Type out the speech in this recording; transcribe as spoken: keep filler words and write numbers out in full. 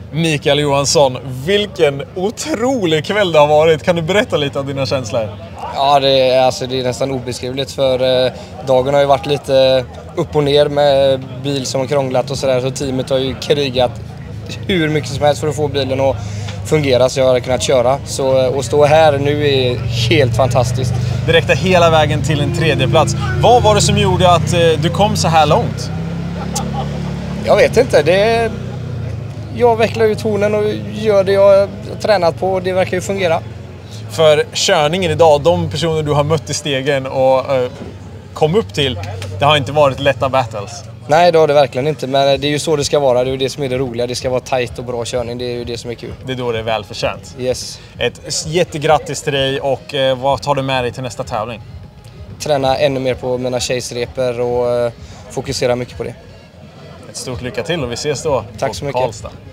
Mikael Johansson, vilken otrolig kväll det har varit. Kan du berätta lite om dina känslor? Ja, det är, alltså, det är nästan obeskrivligt för eh, dagen har ju varit lite upp och ner med bil som har krånglat och sådär. Så teamet har ju krigat hur mycket som helst för att få bilen att fungera så jag har kunnat köra. Så att stå här nu är helt fantastiskt. Det räckte hela vägen till en tredje plats. Vad var det som gjorde att eh, du kom så här långt? Jag vet inte. Det jag vecklar ut hornen och gör det jag har tränat på och det verkar ju fungera. För körningen idag, de personer du har mött i stegen och eh, kom upp till, det har inte varit lätta battles. Nej, det har det verkligen inte. Men det är ju så det ska vara. Det är ju det som är det roliga. Det ska vara tajt och bra körning. Det är ju det som är kul. Det är då det är välförtjänt. Yes. Ett jättegrattis till dig och eh, vad tar du med dig till nästa tävling? Träna ännu mer på mina chase-repor och eh, fokusera mycket på det. Ett stort lycka till och vi ses då. Tack så mycket. Karlstad.